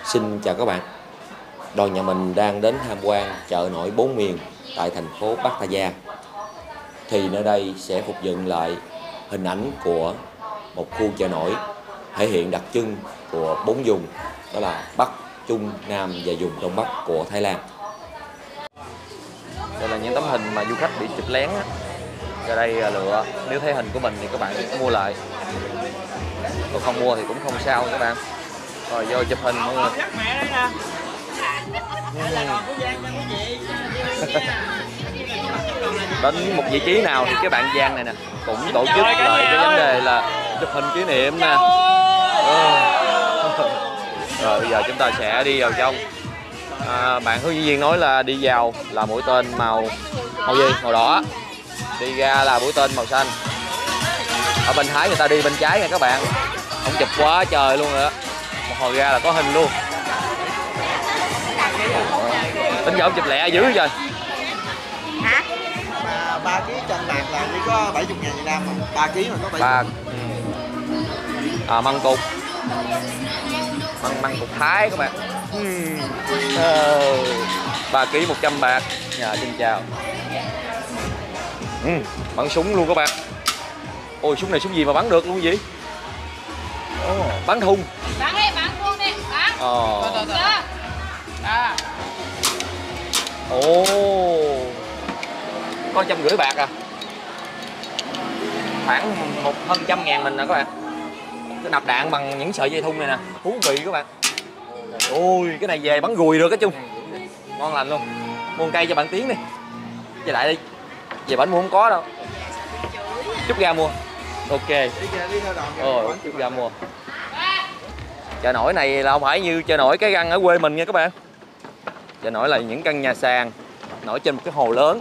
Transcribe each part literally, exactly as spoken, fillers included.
Xin chào các bạn. Đoàn nhà mình đang đến tham quan chợ nổi bốn miền tại thành phố Pattaya. Thì nơi đây sẽ phục dựng lại hình ảnh của một khu chợ nổi thể hiện đặc trưng của bốn vùng, đó là Bắc, Trung, Nam và vùng Đông Bắc của Thái Lan. Đây là những tấm hình mà du khách bị chụp lén á. Ra đây lựa, nếu thấy hình của mình thì các bạn mua lại, còn không mua thì cũng không sao các bạn. Rồi vô chụp hình mọi người. Đến một vị trí nào thì cái bạn Giang này nè cũng tổ chức lại cái vấn đề là chụp hình kỷ niệm nè. Rồi bây giờ chúng ta sẽ đi vào trong. À, bạn hướng dẫn viên nói là đi vào là mũi tên màu màu gì? Màu đỏ. Đi ra là mũi tên màu xanh. Ở bên Thái người ta đi bên trái nha các bạn. Không chụp quá trời luôn rồi đó. Một hồi ra là có hình luôn. Tính giờ ông chụp lẹ dữ trời. Hả? Mà ba ký chân bạc là chỉ có bảy mươi ngàn Việt Nam mà. ba ký mà có bảy mươi. Ba. À, măng cục. Măng măng cục Thái các bạn. ba ký một trăm bạc. Dạ xin chào. Ừ, bắn súng luôn các bạn. Ôi súng này súng gì mà bắn được luôn vậy? Oh, bắn thùng. Bắn đi, bắn luôn đi, bắn. Ờ. À. Ồ. Có trăm rưỡi bạc à? Khoảng một hơn trăm ngàn mình nè các bạn. Cái nạp đạn bằng những sợi dây thun này nè, thú vị các bạn. Ôi cái này về bắn gùi được cái chung. Ngon lành luôn. Mua một cây cho bạn Tiến đi. Về lại đi. Về bánh mua không có đâu. Chút ra mua. Ok. Ờ, chút ra mua. Chợ nổi này là không phải như chợ nổi Cái Răng ở quê mình nha các bạn. Chợ nổi là những căn nhà sàn nổi trên một cái hồ lớn.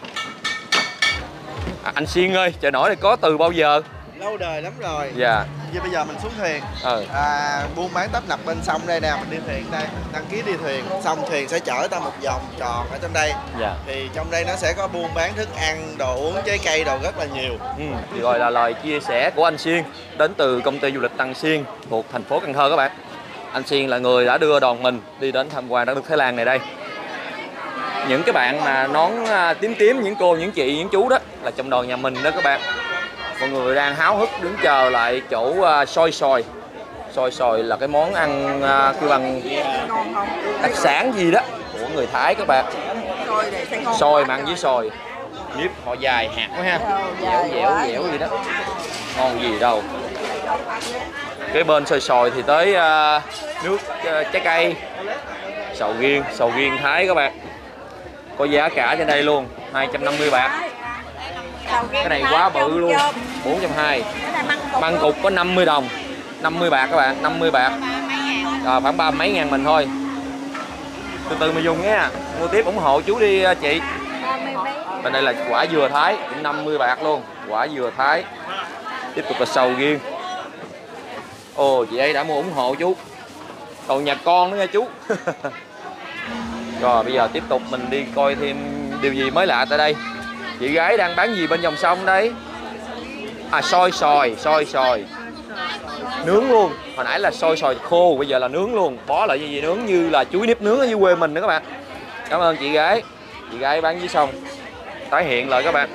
À, anh Xuyên ơi, chợ nổi này có từ bao giờ? Lâu đời lắm rồi. Dạ. Giờ bây giờ mình xuống thuyền. Ừ. À, buôn bán tấp nập bên sông đây nè, mình đi thuyền đây, đăng ký đi thuyền, xong thuyền sẽ chở ta một vòng tròn ở trong đây. Dạ. Thì trong đây nó sẽ có buôn bán thức ăn, đồ uống, trái cây đồ rất là nhiều. Ừ. Thì gọi là lời chia sẻ của anh Xuyên đến từ công ty du lịch Tăng Xuyên thuộc thành phố Cần Thơ các bạn. Anh Xuyên là người đã đưa đoàn mình đi đến tham quan đất nước Thái Lan này đây. Những cái bạn mà nón tím tím, những cô, những chị, những chú đó là trong đoàn nhà mình đó các bạn. Mọi người đang háo hức đứng chờ lại chỗ uh, xôi xoài. Xôi xoài là cái món ăn uh, kêu bằng đặc sản gì đó của người Thái các bạn. Xôi mà ăn với xoài. Nếp họ dài hạt quá ha. Dẻo dẻo dẻo gì đó. Ngon gì đâu. Cái bên xôi xoài thì tới uh, nước uh, trái cây. Sầu riêng, sầu riêng Thái các bạn. Có giá cả trên đây luôn, hai trăm năm mươi bạc. Cái này quá bự luôn, bốn trăm hai mươi. Măng cục có năm mươi đồng, năm mươi bạc các bạn, năm mươi bạc. À, khoảng ba mấy ngàn mình thôi. Từ từ mà dùng nha, mua tiếp ủng hộ chú đi chị. Bên đây là quả dừa Thái, cũng năm mươi bạc luôn, quả dừa Thái. Tiếp tục là sầu riêng. Ồ, chị ấy đã mua ủng hộ chú. Còn nhà con nữa nha chú. Rồi bây giờ tiếp tục mình đi coi thêm điều gì mới lạ tại đây. Chị gái đang bán gì bên dòng sông đấy? À, xôi xoài, xôi xoài. Nướng luôn. Hồi nãy là xôi xoài khô, bây giờ là nướng luôn. Bó lại như gì nướng như là chuối nếp nướng ở dưới quê mình nữa các bạn. Cảm ơn chị gái. Chị gái bán dưới sông. Tái hiện lại các bạn.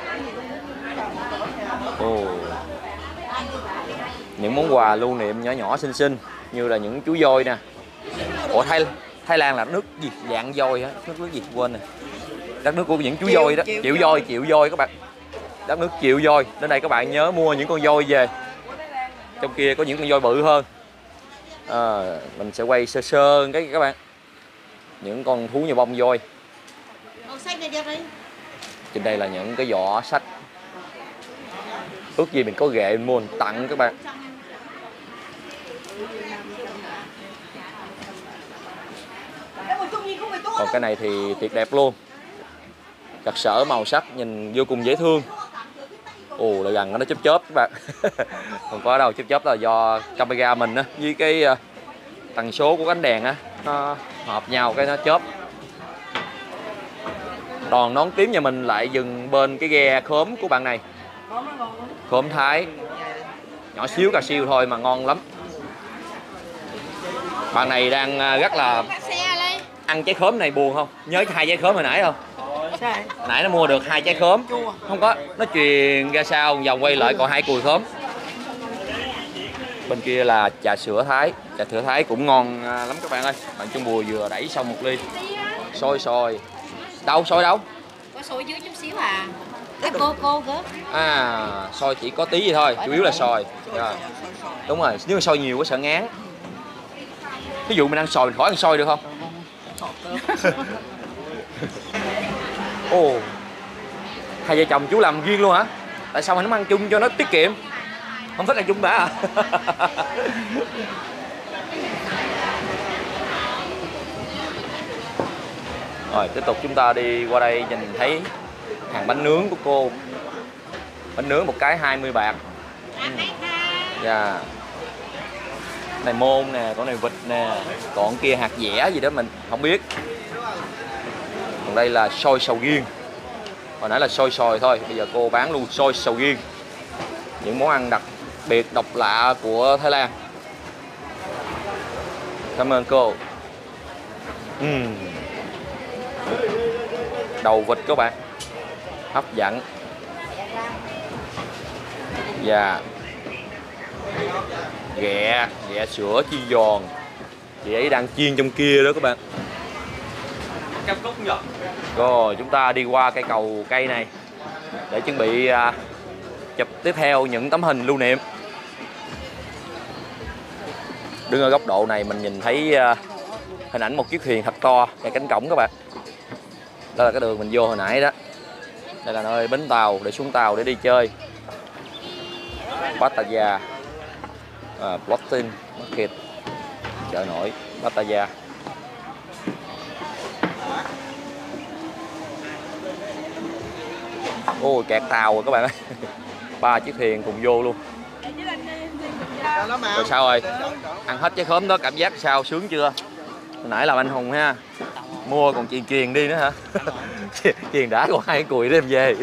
Ồ. Những món quà lưu niệm nhỏ nhỏ xinh xinh như là những chú voi nè. Ủa Thái Thái Lan là nước gì? Dạng voi á, nước nước gì quên rồi. Đất nước của những chú voi đó, chịu voi, chịu voi các bạn. Đất nước chịu voi. Đến đây các bạn nhớ mua những con voi về. Trong kia có những con voi bự hơn. À, mình sẽ quay sơ sơ cái các bạn. Những con thú như bông voi. Trên đây là những cái giỏ sách. Ước gì mình có ghệ mình mua mình tặng các bạn. Còn cái này thì tuyệt đẹp luôn. Đặc sở màu sắc nhìn vô cùng dễ thương. Ồ là gần nó chớp chớp các bạn. Không có đâu, chớp chớp là do camera mình á với cái uh, tần số của ánh đèn á nó hợp nhau cái nó chớp. Đoàn nón tím nhà mình lại dừng bên cái ghe khóm của bạn này. Khóm Thái. Nhỏ xíu cà siêu thôi mà ngon lắm. Bạn này đang rất là ăn trái khóm này, buồn không? Nhớ hai trái khóm hồi nãy không? Hồi nãy nó mua được hai trái khóm. Không có, nó truyền ra sau vòng quay lại còn hai cùi khóm. Bên kia là trà sữa Thái. Trà sữa Thái cũng ngon lắm các bạn ơi. Bạn Trung Bùi vừa đẩy xong một ly. Xôi xôi. Đâu, xôi đâu? Có xôi dưới chút xíu à. À, cô cô cơ. À, xôi chỉ có tí gì thôi, chủ yếu là xôi. Rồi. Đúng rồi, nếu mà xôi nhiều quá sợ ngán. Ví dụ mình ăn xôi mình khỏi ăn xôi được không? Ồ, hai vợ chồng chú làm riêng luôn hả? Tại sao mình không ăn chung cho nó tiết kiệm? Không thích ăn chung đã à? Rồi tiếp tục chúng ta đi qua đây nhìn thấy hàng bánh nướng của cô. Bánh nướng một cái hai mươi bạc. Dạ. Yeah. Này môn nè, con này vịt nè, còn kia hạt dẻ gì đó mình không biết. Còn đây là xôi sầu riêng. Hồi nãy là xôi xoài thôi, bây giờ cô bán luôn xôi sầu riêng. Những món ăn đặc biệt độc lạ của Thái Lan. Cảm ơn cô. uhm. Đầu vịt các bạn, hấp dẫn. Và ghẹ, ghẹ sữa chiên giòn. Chị ấy đang chiên trong kia đó các bạn. Rồi chúng ta đi qua cây cầu cây này để chuẩn bị uh, chụp tiếp theo những tấm hình lưu niệm. Đứng ở góc độ này mình nhìn thấy uh, hình ảnh một chiếc thuyền thật to ngay cánh cổng các bạn. Đó là cái đường mình vô hồi nãy đó. Đây là nơi bến tàu để xuống tàu để đi chơi. Pattaya, à, Floating Market, chợ nổi Pattaya. Ôi kẹt tàu rồi các bạn ơi. Ba chiếc thuyền cùng vô luôn. Rồi sao rồi? Ăn hết trái khóm đó cảm giác sao, sướng chưa? Hồi nãy làm anh Hùng ha. Mua còn truyền truyền đi nữa hả? Truyền đã còn hai cùi đem về.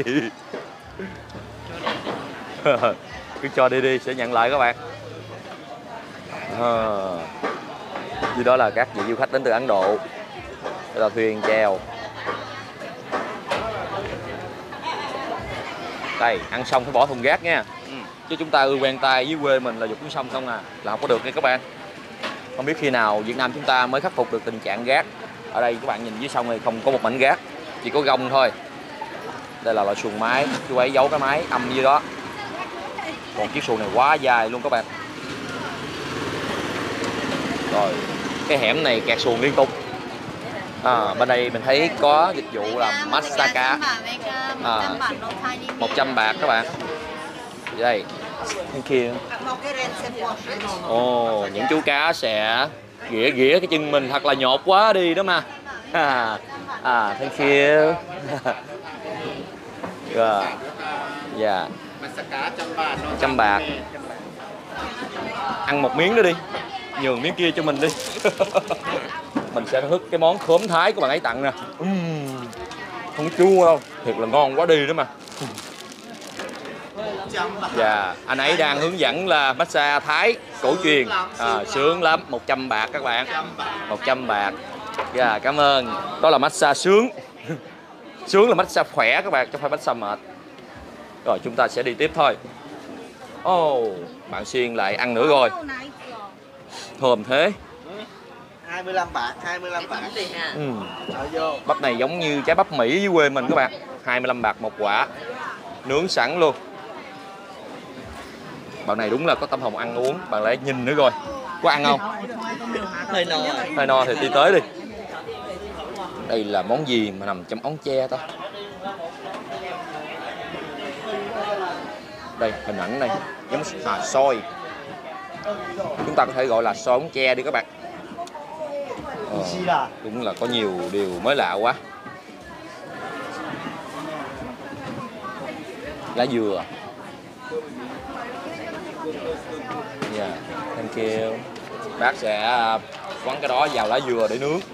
Cứ cho đi đi sẽ nhận lại các bạn. À, dưới đó là các vị du khách đến từ Ấn Độ. Đây là thuyền chèo. Đây, ăn xong phải bỏ thùng rác nha. Ừ. Chứ chúng ta ưa quen tay dưới quê mình là dục xuống sông không à, là không có được nha các bạn. Không biết khi nào Việt Nam chúng ta mới khắc phục được tình trạng rác. Ở đây các bạn nhìn dưới sông này không có một mảnh rác, chỉ có gông thôi. Đây là loại xuồng máy, chú ấy giấu cái máy âm dưới đó. Còn chiếc xuồng này quá dài luôn các bạn. Rồi, cái hẻm này kẹt xuồng liên tục. À, bên đây mình thấy có dịch vụ là massage cá. À, một trăm bạc các bạn. Đây, bên kia. Ồ, oh, những chú cá sẽ ghĩa ghĩa cái chân mình thật là nhột quá đi đó mà. À, à thank you. Rồi. Dạ. Trăm bạc. Ăn một miếng nữa đi, nhường miếng kia cho mình đi. Mình sẽ hức cái món khóm Thái của bạn ấy tặng nè. uhm, Không có chua đâu, thiệt là ngon quá đi đó mà. Dạ, anh ấy đang hướng dẫn là massage Thái cổ truyền. À, sướng lắm, một trăm bạc các bạn. Một trăm bạc. Dạ, cảm ơn. Đó là massage sướng. Sướng là massage khỏe các bạn, chứ không phải massage mệt. Rồi chúng ta sẽ đi tiếp thôi. Ồ, oh, bạn Xuyên lại ăn nữa rồi. Thơm thế. hai mươi lăm bạc, hai mươi lăm bạc. Ừ. Bắp này giống như trái bắp Mỹ dưới quê mình các bạn. hai mươi lăm bạc một quả. Nướng sẵn luôn. Bạn này đúng là có tâm hồn ăn uống. Bạn lại nhìn nữa rồi. Có ăn không? Hơi no. Hơi no thì đi tới đi. Đây là món gì mà nằm trong ống tre ta? Đây, hình ảnh này giống à, xôi. Chúng ta có thể gọi là xôi ống tre đi các bạn. Ờ, đúng là có nhiều điều mới lạ quá. Lá dừa. Yeah, thank you. Bác sẽ quấn cái đó vào lá dừa để nướng.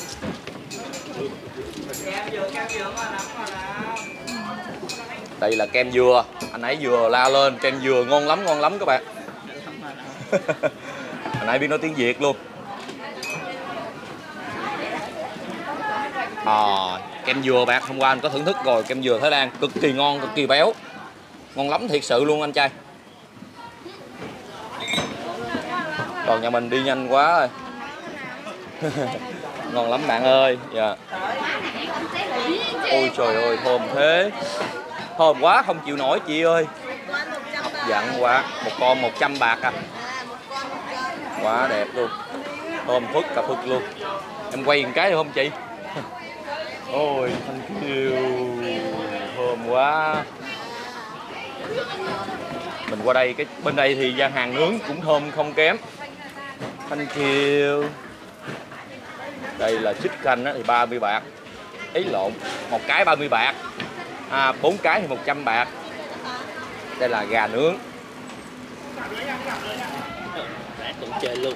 Đây là kem dừa. Anh ấy vừa la lên kem dừa ngon lắm, ngon lắm các bạn. Anh ấy biết nói tiếng Việt luôn. À, kem dừa bạn, hôm qua anh có thưởng thức rồi, kem dừa Thái Lan cực kỳ ngon, cực kỳ béo. Ngon lắm thiệt sự luôn anh trai. Còn nhà mình đi nhanh quá rồi. Ngon lắm bạn ơi. Dạ. Ôi trời ơi, thơm thế. Thơm quá không chịu nổi chị ơi. Hấp dẫn quá. Một con một trăm bạc à. Quá đẹp luôn. Thơm phức cà phức luôn. Em quay một cái được không chị? Ôi thank you. Thơm quá. Mình qua đây, cái bên đây thì gian hàng nướng cũng thơm không kém. Thank you. Đây là chicken thì ba mươi bạc. Ý lộn, một cái ba mươi bạc. À, bốn cái thì một trăm bạc. Đây là gà nướng. Cũng chơi luôn.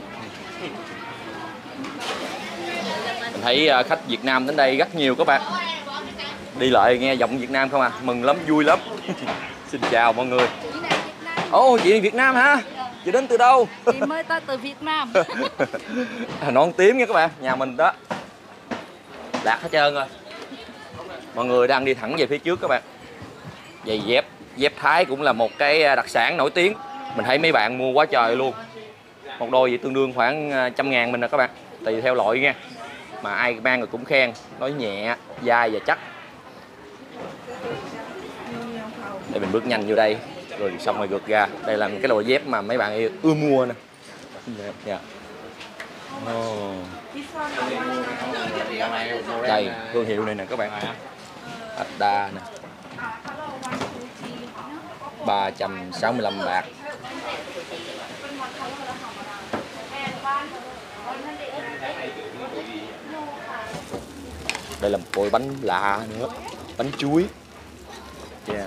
Mình thấy khách Việt Nam đến đây rất nhiều các bạn. Đi lại nghe giọng Việt Nam không à, mừng lắm, vui lắm. Xin chào mọi người. Ồ, oh, chị Việt Nam hả? Chị đến từ đâu? Chị mới tới từ Việt Nam. Non tím nha các bạn, nhà mình đó. Lạc hết trơn rồi. Mọi người đang đi thẳng về phía trước các bạn. Giày dép, dép Thái cũng là một cái đặc sản nổi tiếng. Mình thấy mấy bạn mua quá trời luôn. Một đôi vậy tương đương khoảng trăm ngàn mình nè các bạn. Tùy theo loại nha. Mà ai mang rồi cũng khen, nói nhẹ, dai và chắc. Để mình bước nhanh vô đây, rồi xong rồi gượt ra. Đây là cái loại dép mà mấy bạn ưa mua nè. Yeah. Oh. Đây, thương hiệu này nè các bạn. Adda nè. ba trăm sáu mươi lăm bạc. Đây là một cội bánh lạ nữa. Bánh chuối. Yeah.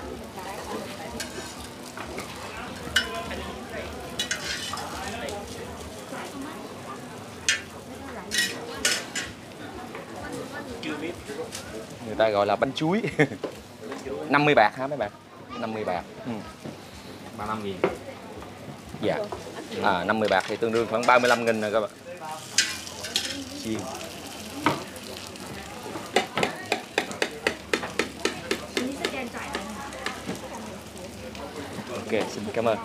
Người ta gọi là bánh chuối. năm mươi bạc hả mấy bạn? năm mươi bạc. Ừ. ba mươi lăm nghìn. Dạ. À, năm mươi bạc thì tương đương khoảng ba mươi lăm nghìn rồi các bạn. Chiên. Ok, xin cảm ơn.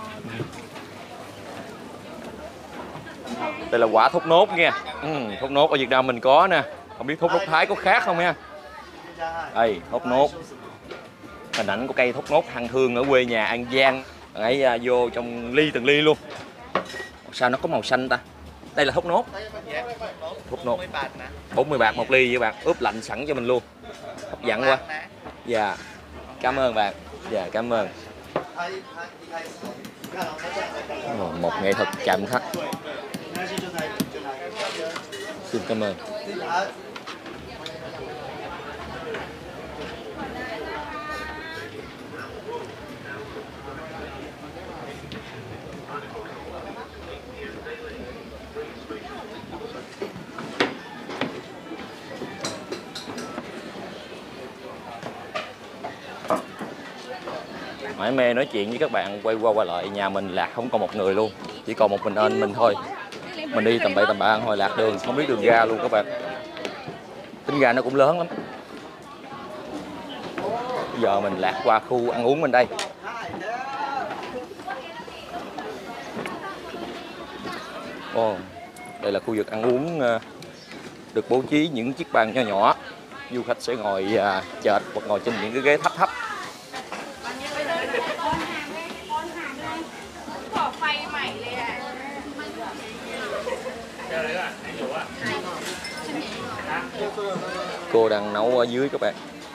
Đây là quả thốt nốt nha. Ừ, thốt nốt ở Việt Nam mình có nè. Không biết thốt nốt Thái có khác không nha. Đây, thốt nốt. Hình ảnh của cây thốt nốt hàng thương ở quê nhà An Giang. Ấy à, vô trong ly từng ly luôn. Sao nó có màu xanh ta? Đây là thốt nốt. Thốt nốt. bốn mươi bạc một ly với bạn, ướp lạnh sẵn cho mình luôn. Hấp dẫn quá. Dạ. Cảm ơn bạn. Dạ, cảm ơn. Một nghệ thuật chạm khắc. Xin cảm ơn. Mãi mê nói chuyện với các bạn, quay qua qua lại, nhà mình lạc không còn một người luôn, chỉ còn một mình anh mình thôi. Mình đi tầm bậy tầm bạ hồi lạc đường, không biết đường ra luôn các bạn. Tính ra nó cũng lớn lắm. Bây giờ mình lạc qua khu ăn uống bên đây. Ồ, oh, đây là khu vực ăn uống được bố trí những chiếc bàn nhỏ nhỏ. Du khách sẽ ngồi chệch hoặc ngồi trên những cái ghế thấp thấp. Cô đang nấu ở dưới các bạn.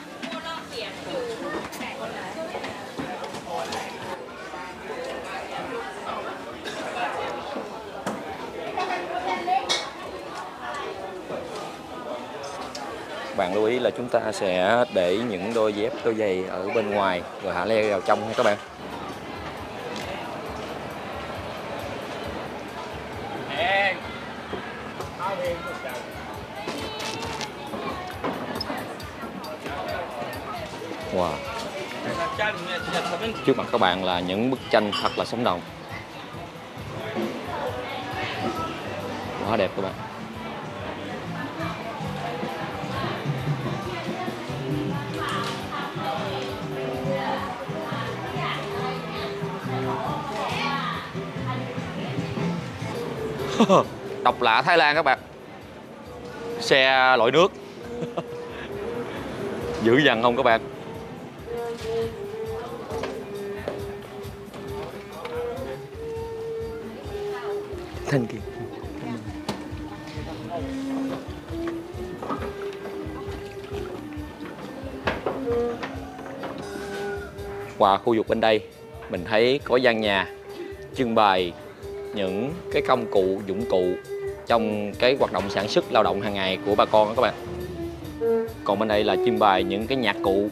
Bạn lưu ý là chúng ta sẽ để những đôi dép, đôi giày ở bên ngoài rồi hạ le vào trong nha các bạn. Wow. Trước mặt các bạn là những bức tranh thật là sống động. Quá đẹp các bạn. Độc lạ Thái Lan các bạn. Xe lội nước. Dữ dằn không các bạn? Thank you. Qua khu vực bên đây mình thấy có gian nhà trưng bày những cái công cụ, dụng cụ trong cái hoạt động sản xuất lao động hàng ngày của bà con đó các bạn. Còn bên đây là trưng bày những cái nhạc cụ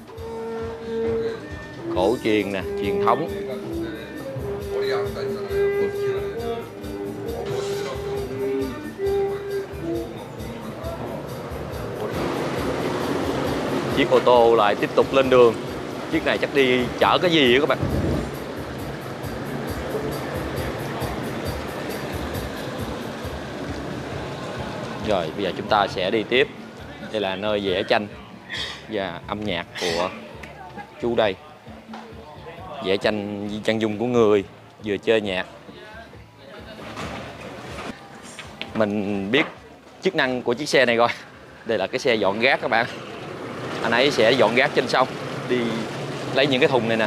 cổ truyền nè, truyền thống. Chiếc ô tô lại tiếp tục lên đường. Chiếc này chắc đi chở cái gì đó các bạn. Rồi bây giờ chúng ta sẽ đi tiếp. Đây là nơi vẽ tranh và âm nhạc của chú đây. Vẽ tranh chân dung của người, vừa chơi nhạc. Mình biết chức năng của chiếc xe này rồi. Đây là cái xe dọn rác các bạn. Anh ấy sẽ dọn rác trên sông, đi lấy những cái thùng này nè.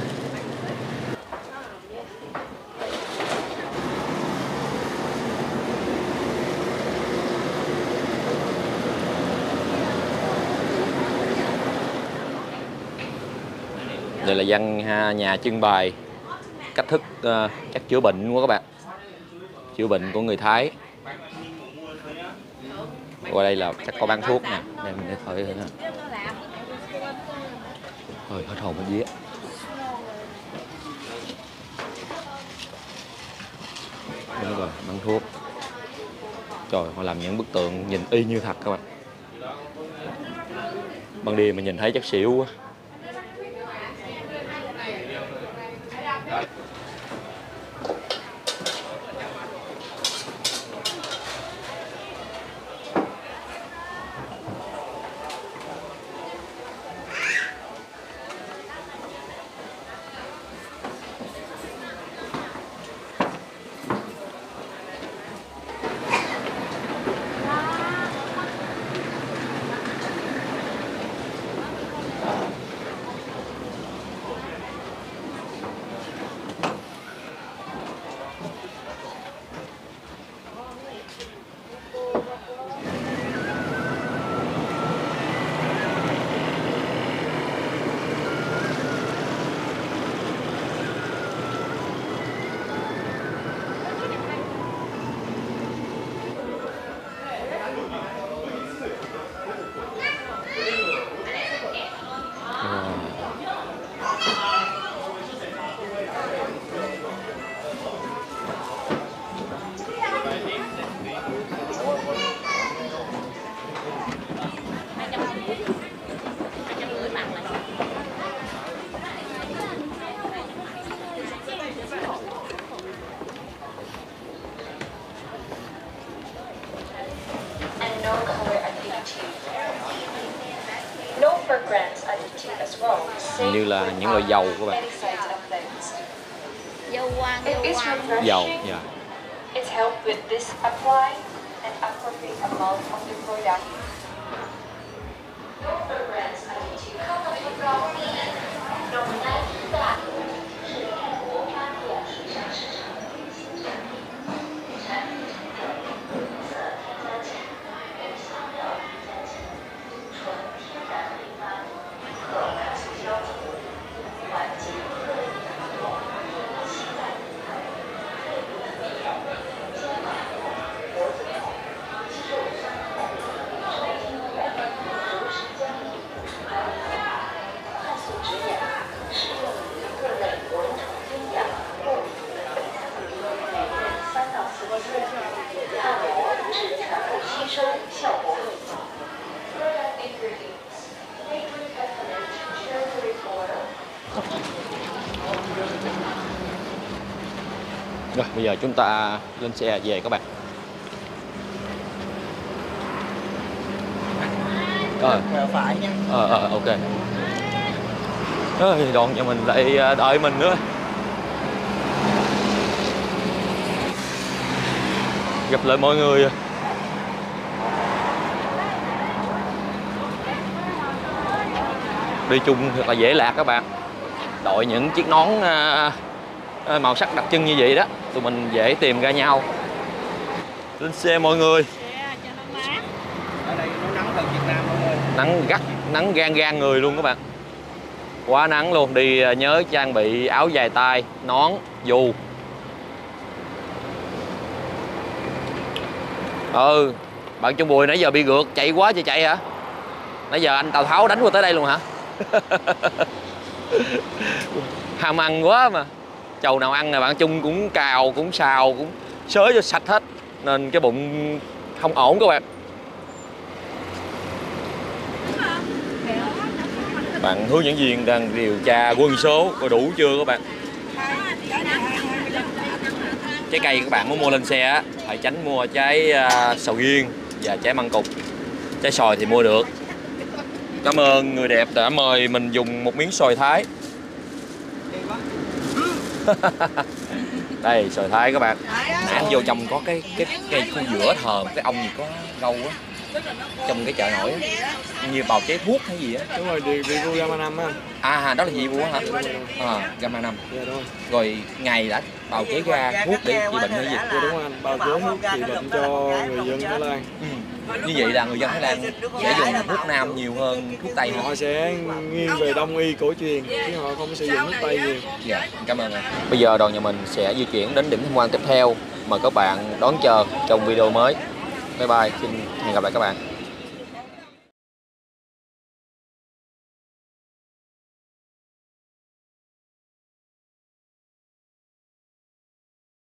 Đây là gian nhà trưng bày cách thức uh, chắc chữa bệnh của các bạn. Chữa bệnh của người Thái. Qua đây là chắc có bán thuốc nè. Đây mình để thử thử nè. Thôi hết hồn hết vía. Đúng rồi, bán thuốc. Trời, họ làm những bức tượng nhìn y như thật các bạn. Ban đêm mà nhìn thấy chắc xỉu quá. Như là những loại dầu các bạn. Dầu quang, dầu quang. Dầu, dạ. Rồi bây giờ chúng ta lên xe về các bạn. Rồi. Phải nha. Ờ ờ ok. Ơi, đoàn nhà mình lại đợi mình nữa. gặp lại mọi người. Đi chung thật là dễ lạc các bạn. Đội những chiếc nón màu sắc đặc trưng như vậy đó, tụi mình dễ tìm ra nhau. Lên xe mọi người. Ở đây nó nắng hơn Việt Nam luôn ơi. Nắng gắt, nắng gan gan người luôn các bạn. Quá nắng luôn. Đi nhớ trang bị áo dài tay, nón, dù. Ừ, bạn Trung Bùi nãy giờ bị gượt, chạy quá chạy chạy hả? Nãy giờ anh Tào Tháo đánh qua tới đây luôn hả? Ham ăn quá mà. Chầu nào ăn nè bạn Trung cũng cào, cũng xào, cũng xới cho sạch hết. Nên cái bụng không ổn các bạn. Bạn hướng dẫn viên đang điều tra quân số coi đủ chưa các bạn. Trái cây các bạn muốn mua lên xe á, phải tránh mua trái uh, sầu riêng và trái măng cụt. Trái xoài thì mua được. Cảm ơn người đẹp đã mời mình dùng một miếng xoài Thái. Đây xoài Thái các bạn. Nãy anh vô trong có cái cái cây khu giữa thờ cái ông gì có gâu á, trong cái chợ nổi á, như bào chế thuốc hay gì á. Đúng rồi, đi đi vô Gamma năm á. À đó là gì mua hả? À, Gamma năm. Dạ đúng rồi. Rồi ngày đã bào chế ra thuốc để trị bệnh hay gì? Dạ đúng rồi anh, bào chế thuốc trị bệnh cho người dân Thái Lan. Ừ. Như vậy là người dân Thái Lan sẽ dùng thuốc nam nhiều hơn thuốc Tây hả? Họ sẽ nghiêng về đông y cổ truyền chứ họ không sử dụng thuốc Tây nhiều. Dạ, cảm ơn anh. Bây giờ đoàn nhà mình sẽ di chuyển đến điểm tham quan tiếp theo. Mời các bạn đón chờ trong video mới. Bye bye, xin hẹn gặp lại các bạn.